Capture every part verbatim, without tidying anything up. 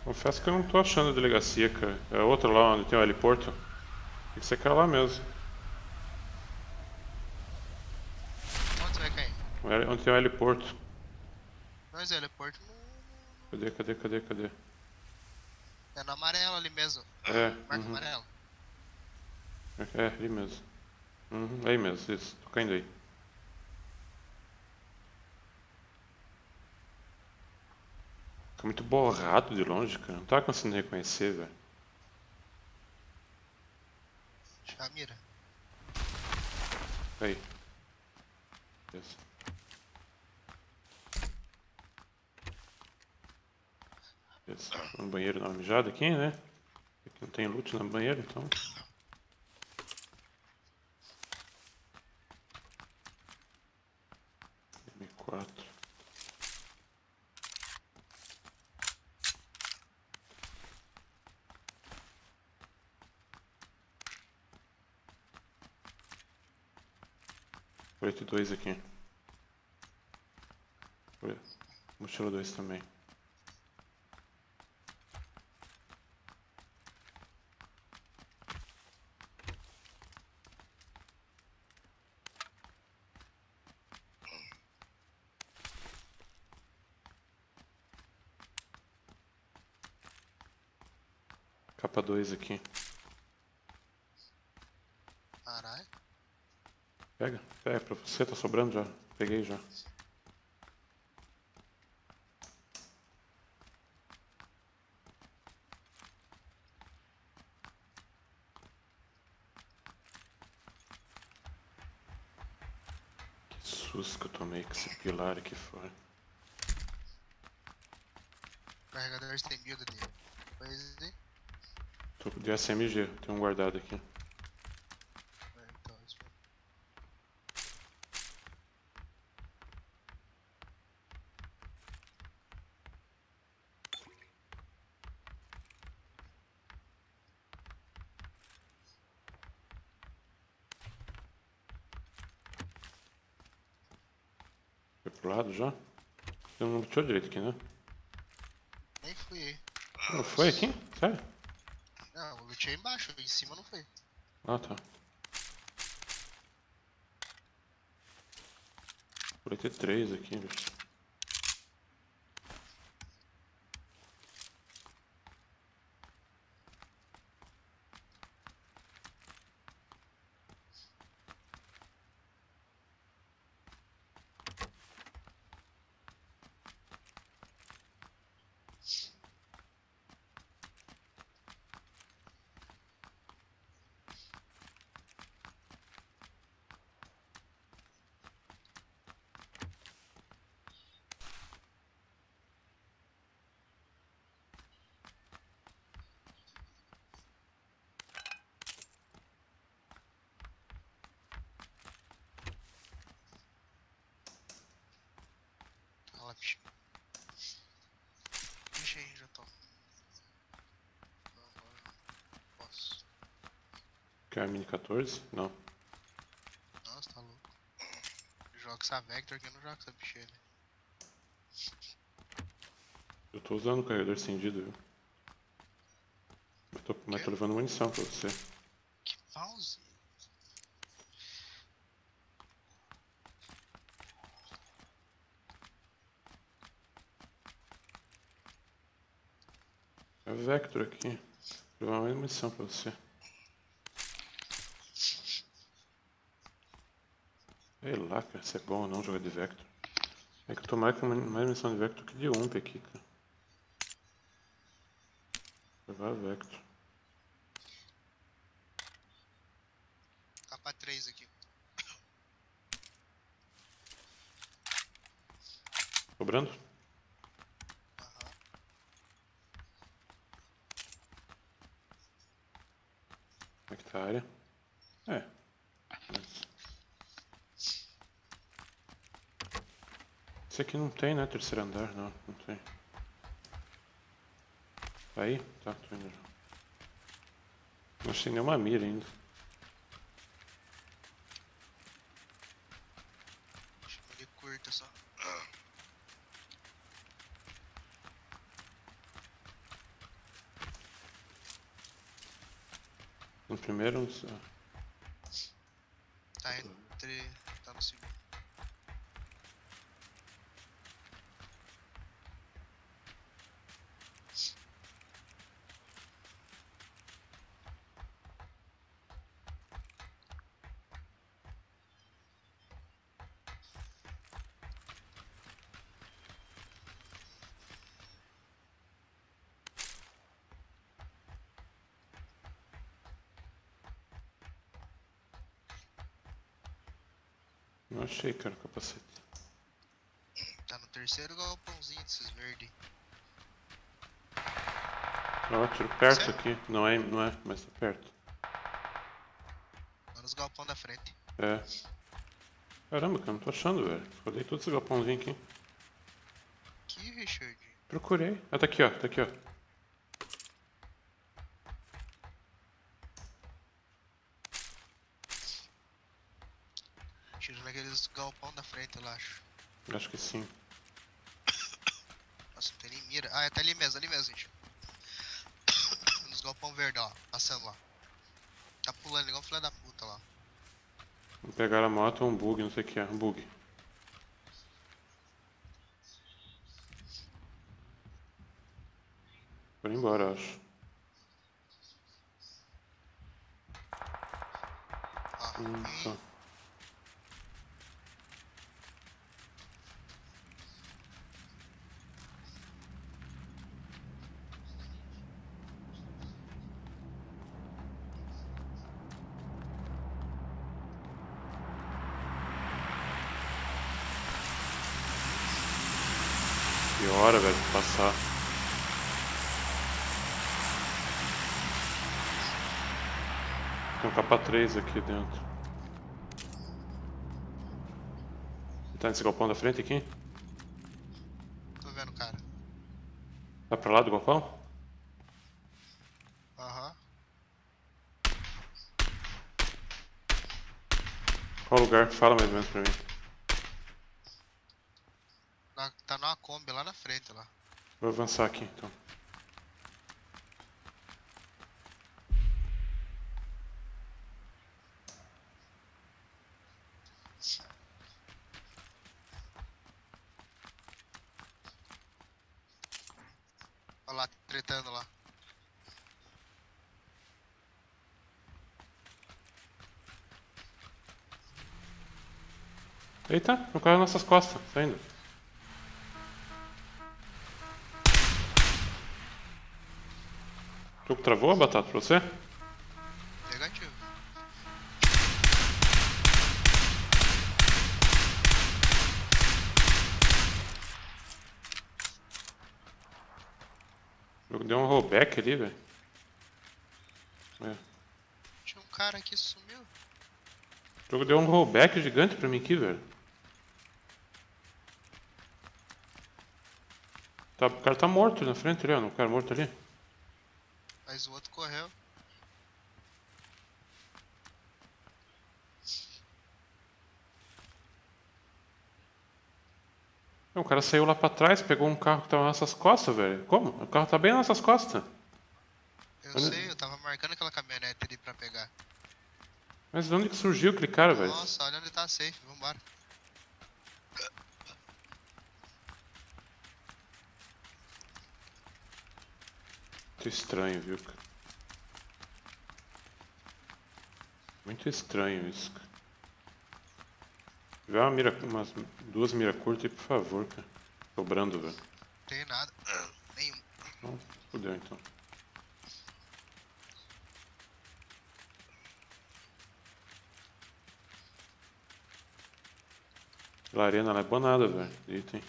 Confesso que eu não tô achando a delegacia, cara. É outra lá onde tem o heliporto. Tem que ser aquela lá mesmo. Onde você vai cair? Onde tem o heliporto. Mas o heliporto no, no, no- Cadê, cadê, cadê, cadê? é no amarelo ali mesmo. É, Marca uhum. amarelo. É, ali mesmo. Uhum, aí mesmo, isso. Tô caindo aí. Fica muito borrado de longe, cara. Não tava conseguindo reconhecer, velho. Já mira. Aí. Isso. Isso. No banheiro na mijada aqui, né? Aqui não tem loot no banheiro, então. M quatro. oito e dois aqui. Olha, mochila dois também. Capa dois aqui. Caralho. Pega, pega pra você, tá sobrando já. Peguei já. Que susto que eu tomei com esse pilar aqui fora. Carregador estendido ali. Pois é. Tô de S M G, tem um guardado aqui. É, então, isso foi- Foi pro lado já? Eu não luteou direito aqui, né? Nem fui aí. Não foi aqui? Sério? Não, eu lutei embaixo, em cima não foi. Ah, tá. Vai ter três aqui, bicho. Olha lá, bicho. Deixa aí, já tô. Agora não posso. Quer a mini quatorze? Não. Nossa, tá louco. Eu jogo essa Vector que eu não jogo essa bicheira. Eu tô usando o carregador estendido, viu? Mas tô, mas Quê? tô levando munição pra você. Que pause? É Vector aqui. Vou levar mais munição pra você. Sei lá, cara, se é bom ou não jogar de Vector. É que eu tô mais com mais munição de Vector que de U M P aqui, cara. Vou levar Vector. Capa três aqui. Cobrando? Aham. Como é que tá a área? É. Mas... Esse aqui não tem, né? Terceiro andar, não. Não tem. Tá aí? Tá, tô indo já. Não achei nenhuma mira ainda. Chama de curta só. No primeiro ou no segundo? Tá entre. Tá no segundo. Não achei, cara, o capacete. Tá no terceiro galpãozinho desses verdes. Ó, tiro perto Certo? aqui. Não é, não é, mas tá perto. Lá nos galpão da frente. É. Caramba, cara, não tô achando, velho. Rodei todo esse galpãozinho aqui. Aqui, Richard. Procurei. Ah, tá aqui, ó. Tá aqui, ó. Tiro naqueles galpão da frente, eu acho. Acho que sim. Nossa, não tem nem mira. Ah, é, tá ali mesmo, ali mesmo, gente. Nos galpão verde, ó. Passando lá. Tá pulando igual um filho da puta lá. Vou pegar a moto ou um bug, não sei o que é. Um bug. Vou embora, eu acho. Ó. Hum, Hum. tá. Que hora, velho, de passar. Tem um capa três aqui dentro. Tá nesse galpão da frente aqui? Tô vendo, cara. Tá pra lá do galpão? Aham. Qual lugar? Fala mais ou menos pra mim. Tá, tá numa Kombi lá na frente, lá. Vou avançar aqui, então. Olha lá, tretando lá. Eita, um carro nas nossas costas, saindo. O jogo travou a batata pra você? Negativo. O jogo deu um rollback ali, velho. É. Tinha um cara aqui que sumiu. O jogo deu um rollback gigante pra mim aqui, velho. Tá, o cara tá morto ali na frente ali, ó. O cara morto ali. Mas o outro correu. O cara saiu lá pra trás, pegou um carro que tava nas nossas costas, velho. Como? O carro tá bem nas nossas costas. Eu Olha- sei, eu tava marcando aquela caminhonete ali pra pegar. Mas de onde que surgiu aquele cara, velho? Nossa, olha onde tá safe, vambora. Muito estranho, viu, cara? Muito estranho isso, cara. Vê uma mira, umas duas mira curtas aí, por favor, cara. Sobrando, velho. Não tem nada. Nenhum. Não, fudeu então. A arena não é boa nada, velho. Item.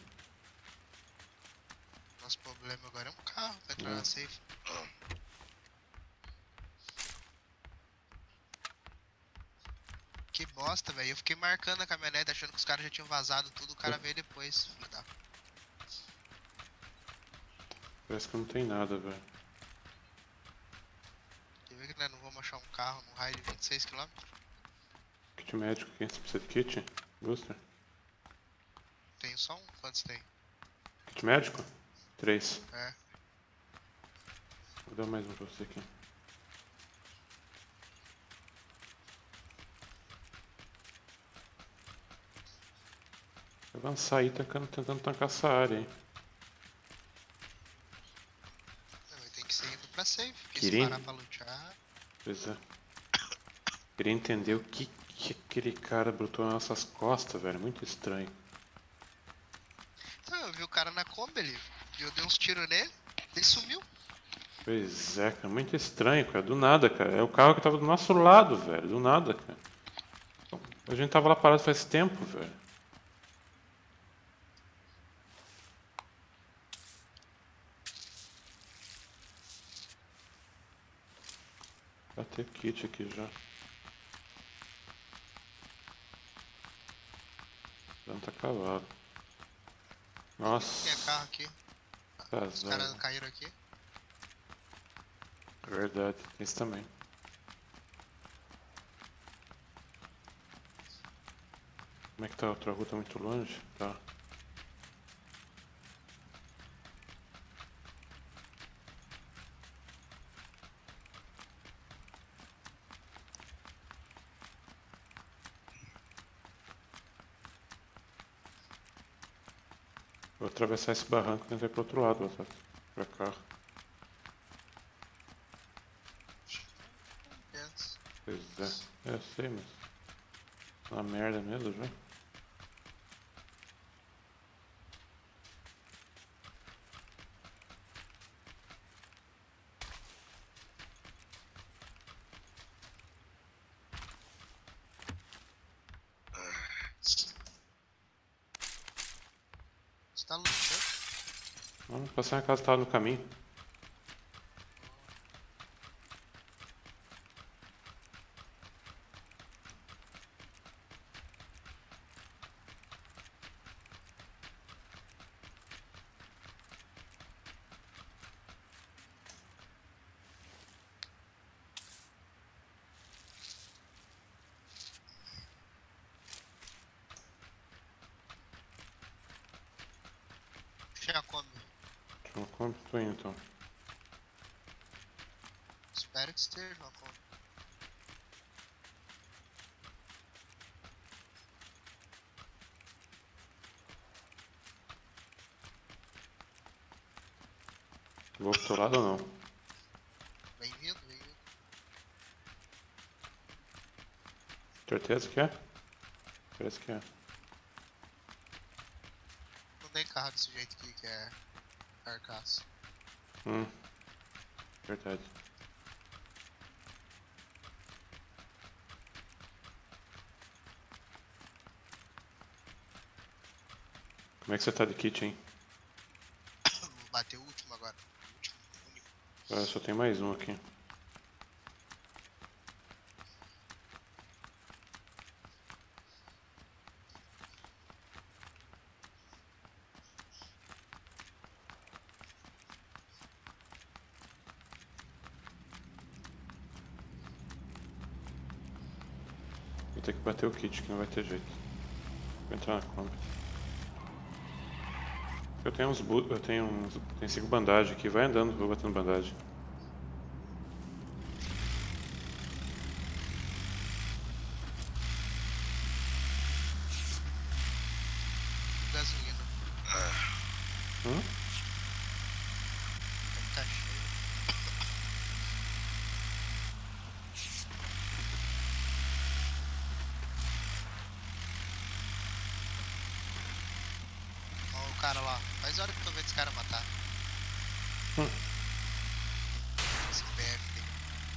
Nosso problema agora é um carro pra entrar É. na safe. Que bosta, velho. Eu fiquei marcando a caminhonete achando que os caras já tinham vazado tudo. O cara veio depois, filho da. Parece que não tem nada, velho. Quer ver que nós não vamos achar um carro num raio de vinte e seis quilômetros? Kit médico aqui. Você precisa de kit? Booster? Tenho só um. Quantos tem? Kit médico? Três. É. Vou dar mais um pra você aqui. avançar aí tentando, tentando tancar essa área aí. Não, tem que ser indo pra safe, porque Queria... se parar pra lutar... Pois é. Queria entender o que, que aquele cara brotou nas nossas costas, velho. Muito estranho. Então, eu vi o cara na Kombi ali. Eu dei uns tiros nele, ele sumiu. Pois é, cara. Muito estranho, cara. Do nada, cara. É o carro que tava do nosso lado, velho. Do nada, cara. A gente tava lá parado faz tempo, velho. Vai ter kit aqui já. Já não tá cavado. Nossa. Tinha carro aqui. Os Azar. caras caíram aqui. Verdade, tem isso também. Como é que tá? A outra rua tá muito longe? Tá. Vou atravessar esse barranco e tentar ir pro outro lado, tá? Pra cá. Yes. Pois é, é, eu sei, mas... Uma merda mesmo já. Você tá lutando? Vamos passar na casa que tava no caminho. Já come. Deixa eu como tô indo então. Espero que esteja uma come. Vou pro teu lado ou não? Bem-vindo, bem-vindo. Certeza que é? Parece que é. Não tem carro desse jeito aqui que é carcaça. Hum. Verdade. Como é que você tá de kit, hein? Vou bater o último agora. O último, único. Ah, só tem mais um aqui. Vou ter que bater o kit, que não vai ter jeito. Vou entrar na Kombi. Eu tenho uns bu eu tenho uns. Tem cinco bandagens aqui, vai andando, vou batendo bandagem. Gasolina. Hum? Tá cheio. Ó o cara lá. Faz hora que eu tô vendo esse cara matar. Hum. Esse P F aí.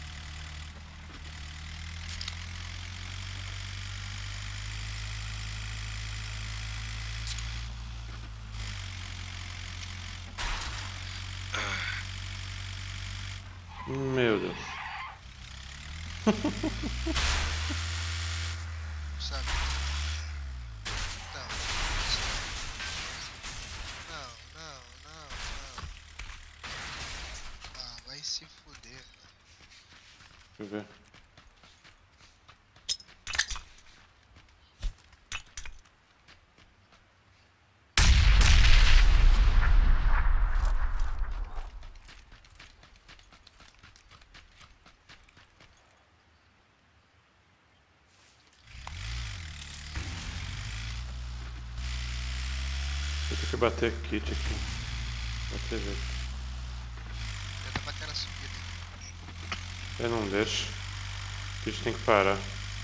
Meu Deus. Sabe? Não. Não, não, não, não. Ah, vai se fuder. Deixa eu ver. Vou ter que bater kit aqui. Bater jeito. Tenta bater na subida. Eu não deixo. Kit tem que parar.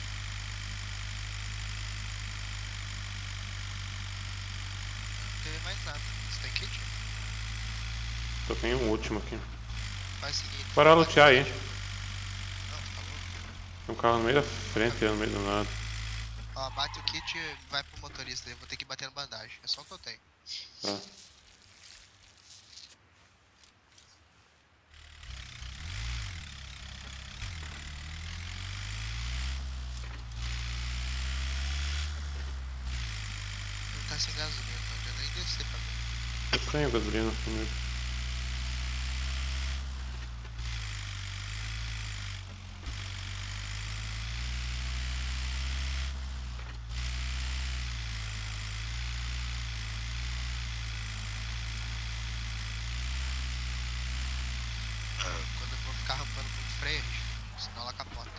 Não tem mais nada. Você tem kit? Só tem um último aqui. Faz o seguinte. Bora bate lutear no aí. kit. Não, tá louco. Tem um carro no meio da frente e no meio do nada. Ó, bate o kit e vai pro motorista. Eu vou ter que bater no bandagem. É só o que eu tenho. Tá. Ele tá sem gasolina, não adianta nem descer pra ver. Eu tenho gasolina comigo. Quando eu vou ficar rampando muito freio, senão ela capota.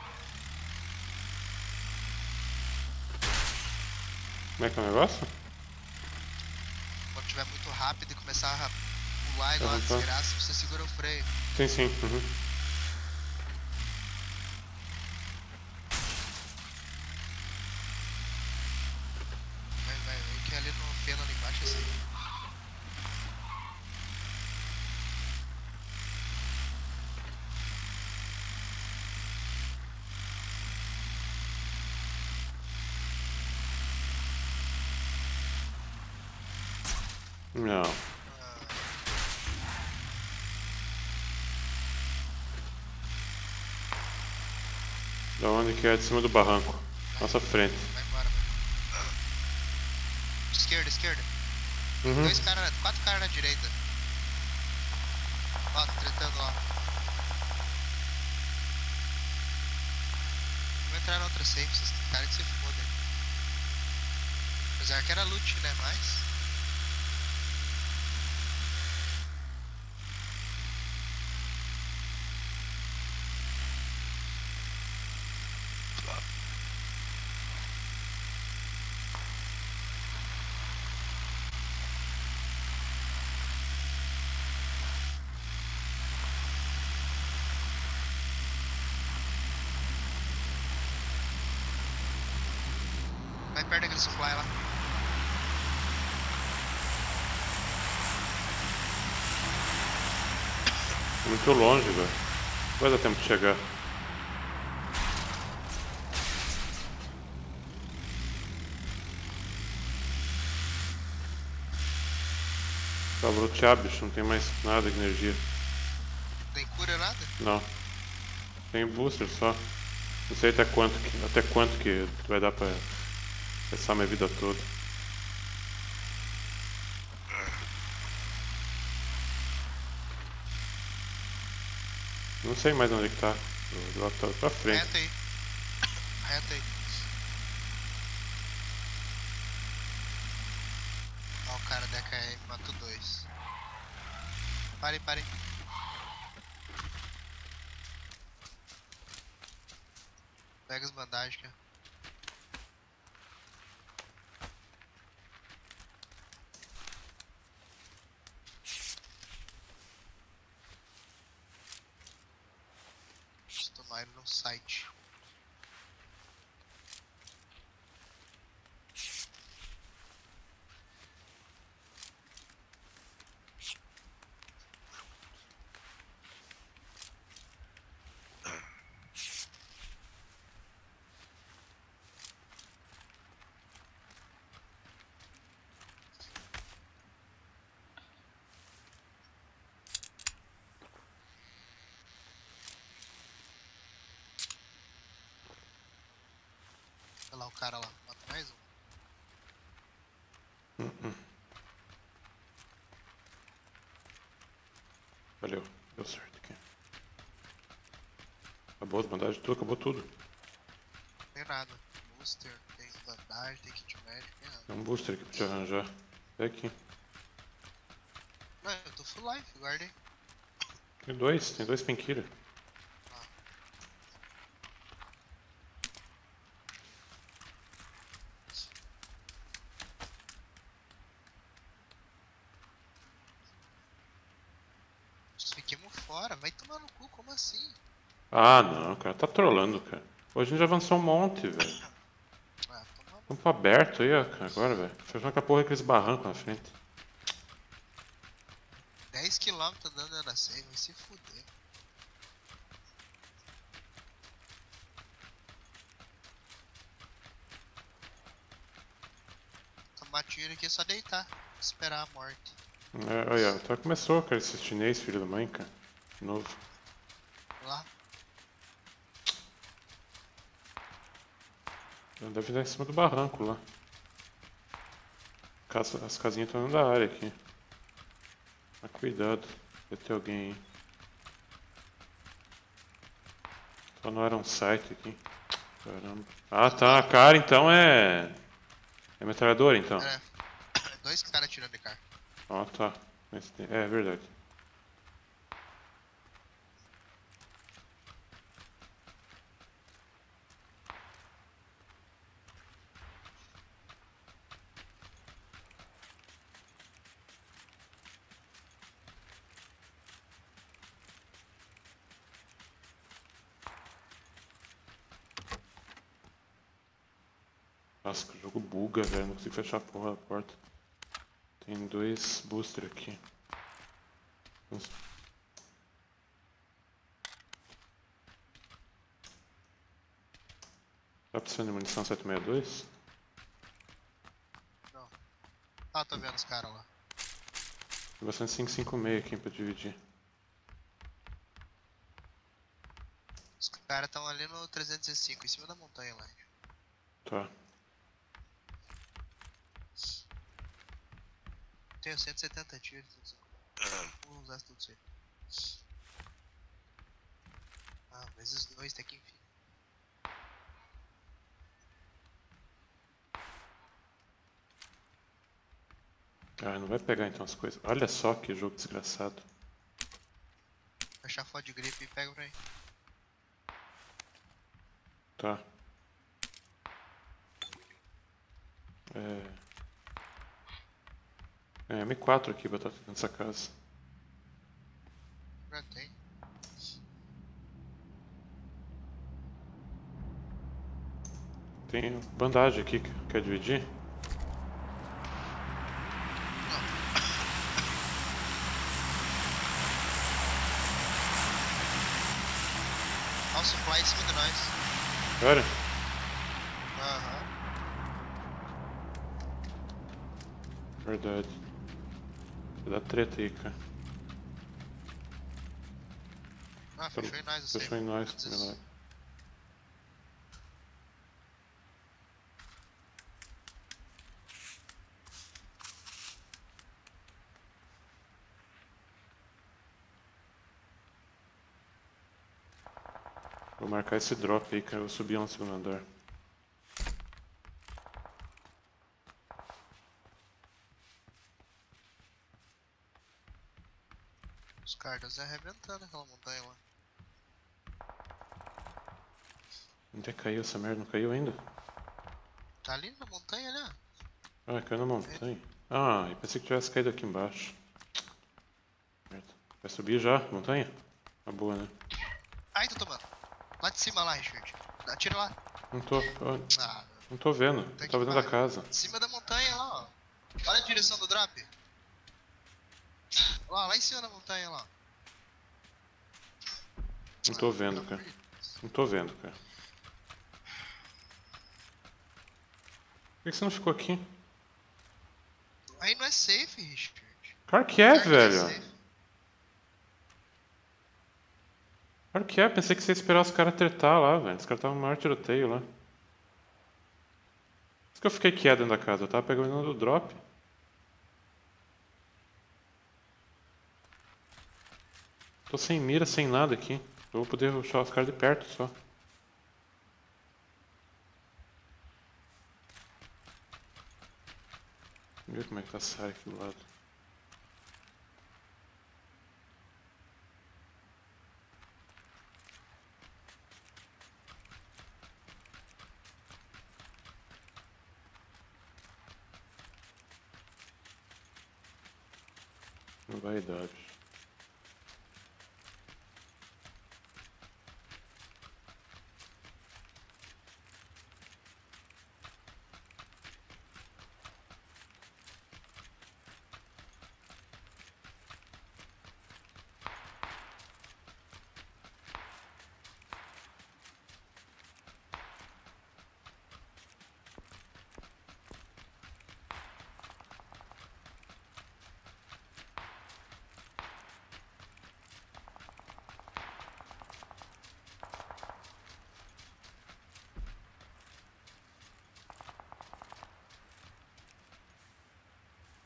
Como é que é o negócio? Quando tiver muito rápido e começar a pular igual uma Tá, tá. desgraça, você segura o freio. Sim, sim. Uhum. Vai, vai, vai, que ali no feno ali embaixo é assim. Não. Ah, Da onde que é? De cima do barranco. vai, Nossa frente. vai embora, vai. Esquerda, esquerda. Uhum. Dois caras, quatro caras na direita. Ó, tá tretando lá. Vamos entrar na outra safe, esses caras que se fodem. Apesar que era loot, né? Mas. Vai perto daquele supply lá. Muito longe, velho. Vai dar tempo de chegar. Pra lutear, bicho. Não tem mais nada de energia. Tem cura nada? Não. Tem booster só. Não sei até quanto que, até quanto que vai dar pra passar minha vida toda. Não sei mais onde é que tá. Do lado tá pra frente. Reta aí. Reta aí. Ó, o cara da K M matou dois. Pare, pare. Pega as bandagens, cara. Preciso tomar ele no site. Olha lá o cara lá. Mata mais um. Valeu. Deu certo aqui. Acabou as bandagens, tudo, acabou tudo. Não tem nada. Booster, tem bandagem, tem kit médico, tem nada. Tem um booster aqui pra te arranjar. É aqui. Não, eu tô full life, guardei. Tem dois, tem dois painkiller. hora. Vai tomar no cu, como assim? Ah, não, cara. Tá trolando, cara. Hoje a gente já avançou um monte, velho. Ah, toma no Campo aberto aí, ó, cara, agora, velho. Fechando com a porra aqueles barrancos na frente. dez quilômetros andando na seis, vai se fuder. Tomar tiro aqui é só deitar. Esperar a morte. É, olha, até começou, cara, esse chinês, filho da mãe, cara. De novo. Lá. Deve estar em cima do barranco lá. Casa, as casinhas estão dentro da área aqui. Mas cuidado, deve ter alguém aí. Só não era um site aqui. Caramba. Ah tá, a cara então é. É metralhadora então. É. Dois caras tirando de carro. Ah tá. Mas tem- É verdade. Nossa, que o jogo buga, velho. Não consigo fechar a porra da porta. Tem dois booster aqui. Uns- Tá precisando de munição sete seis dois? Não. Ah, tô vendo os caras lá. Tem bastante cinco cinco seis aqui pra dividir. Os caras estão ali no trezentos e cinco, em cima da montanha lá. Tá. Tenho cento e setenta tiros. Vou usar tudo isso aí. Ah, vezes dois, até que enfim. Ah, não vai pegar então as coisas. Olha só que jogo desgraçado. Achar foto de grife e pega pra aí. Tá. É. É M quatro aqui, batata dentro dessa casa. Já tem. Tem bandagem aqui, quer dividir? Olha o supply em cima de nós. Sério? Aham. Verdade. Vai dar treta aí, cara. Ah, fechou em nós, eu sei. Fechou em nós, Antes- milagre. Vou marcar esse drop aí, cara. Eu vou subir lá no segundo andar. Os caras arrebentando aquela montanha lá. Onde é que caiu essa merda? Não caiu ainda? Tá ali na montanha, né? Ah, caiu na montanha. Ah, eu pensei que tivesse caído aqui embaixo. Merda. Vai subir já, montanha? Tá boa, né? Ai, tô tomando. Lá de cima lá, Richard. Atira lá. Não tô. ó, Ah, Não tô vendo. tá Eu tava dentro da que casa. pariu. De cima da montanha lá, ó. Olha a direção do drop. Lá, lá em cima da montanha lá. Não tô Ah, vendo, pelo cara. amor de Deus. Não tô vendo, cara. Por que você não ficou aqui? Aí não é safe, Richard. Claro que é, Claro que não é velho. safe. Claro que é. Pensei que você ia esperar os caras tretar lá, velho. Os caras estavam no maior tiroteio lá. Por isso que eu fiquei quieto dentro da casa. Eu tava pegando o drop. Tô sem mira, sem nada aqui. Eu vou poder rushar os caras de perto só. Vamos ver como é que tá a Sara aqui do lado. Não vai dar, bicho.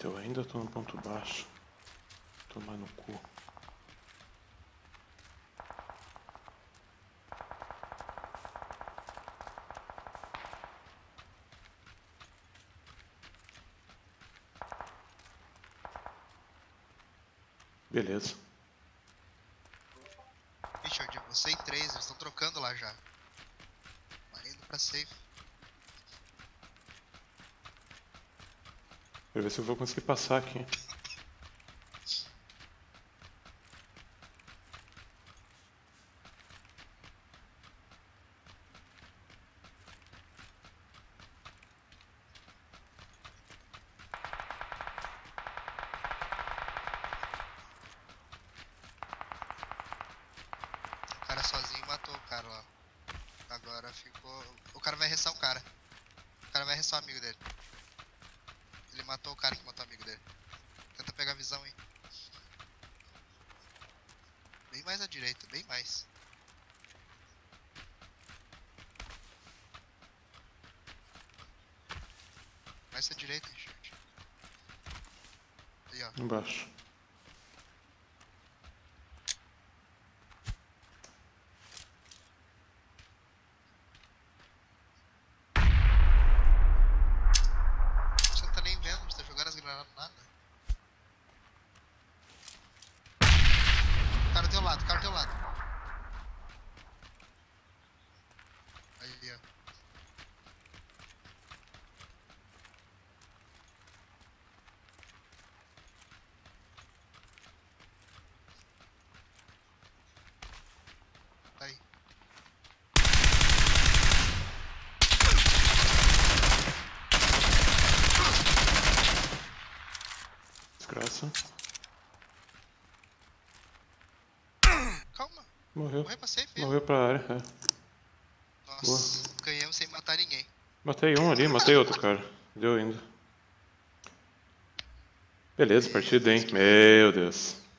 Eu ainda tô no ponto baixo. Tomar no cu. Beleza. Richard, você e três, eles estão trocando lá já. Vai indo pra safe. Quero ver se eu vou conseguir passar aqui. O cara sozinho matou o cara lá. Agora ficou... O cara vai restar o cara. O cara vai restar o amigo dele. Ele matou o cara que matou o amigo dele. Tenta pegar a visão aí. Bem mais à direita, bem mais. Mais à direita, Richard. Aí, ó. Embaixo. Você não tá nem vendo, você tá jogando as granadas nada. O cara do teu lado, o cara do teu lado. Aí, ó. Tá aí. Desgraça. Calma, Morreu. morreu pra safe. Morreu pra área, é. Nossa, ganhamos sem matar ninguém. Matei um ali, matei outro cara. Deu ainda. Beleza, partida, hein? Meu Deus.